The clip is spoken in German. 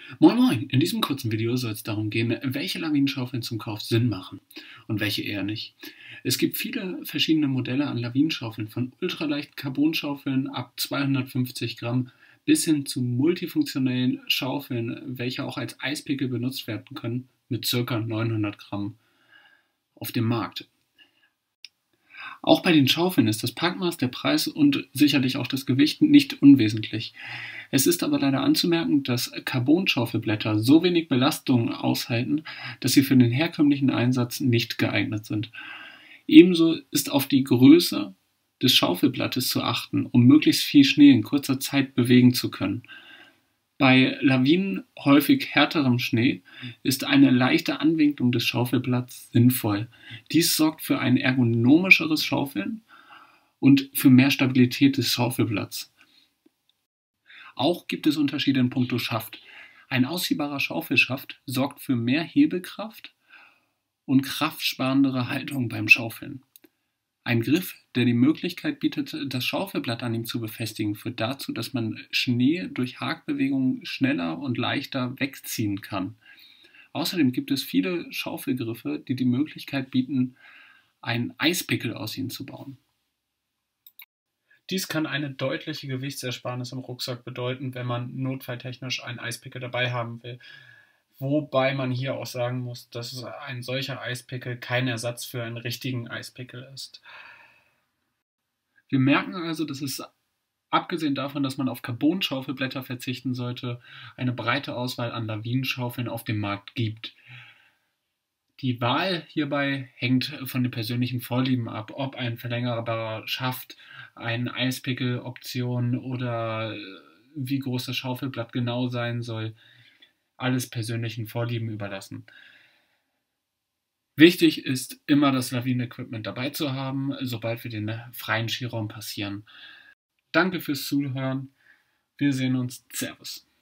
Moin Moin! In diesem kurzen Video soll es darum gehen, welche Lawinenschaufeln zum Kauf Sinn machen und welche eher nicht. Es gibt viele verschiedene Modelle an Lawinenschaufeln, von ultraleichten Carbonschaufeln ab 250 Gramm bis hin zu multifunktionellen Schaufeln, welche auch als Eispickel benutzt werden können, mit ca. 900 Gramm auf dem Markt. Auch bei den Schaufeln ist das Packmaß, der Preis und sicherlich auch das Gewicht nicht unwesentlich. Es ist aber leider anzumerken, dass Carbon-Schaufelblätter so wenig Belastung aushalten, dass sie für den herkömmlichen Einsatz nicht geeignet sind. Ebenso ist auf die Größe des Schaufelblattes zu achten, um möglichst viel Schnee in kurzer Zeit bewegen zu können. Bei Lawinen häufig härterem Schnee ist eine leichte Anwinklung des Schaufelblatts sinnvoll. Dies sorgt für ein ergonomischeres Schaufeln und für mehr Stabilität des Schaufelblatts. Auch gibt es Unterschiede in puncto Schaft. Ein ausziehbarer Schaufelschaft sorgt für mehr Hebelkraft und kraftsparendere Haltung beim Schaufeln. Ein Griff, der die Möglichkeit bietet, das Schaufelblatt an ihm zu befestigen, führt dazu, dass man Schnee durch Hackbewegungen schneller und leichter wegziehen kann. Außerdem gibt es viele Schaufelgriffe, die die Möglichkeit bieten, einen Eispickel aus ihnen zu bauen. Dies kann eine deutliche Gewichtsersparnis im Rucksack bedeuten, wenn man notfalltechnisch einen Eispickel dabei haben will. Wobei man hier auch sagen muss, dass ein solcher Eispickel kein Ersatz für einen richtigen Eispickel ist. Wir merken also, dass es, abgesehen davon, dass man auf Carbon-Schaufelblätter verzichten sollte, eine breite Auswahl an Lawinenschaufeln auf dem Markt gibt. Die Wahl hierbei hängt von den persönlichen Vorlieben ab, ob ein verlängerbarer Schaft, eine Eispickel-Option oder wie groß das Schaufelblatt genau sein soll. Alles persönlichen Vorlieben überlassen. Wichtig ist immer, das Lawinenequipment dabei zu haben, sobald wir den freien Skiraum passieren. Danke fürs Zuhören. Wir sehen uns. Servus.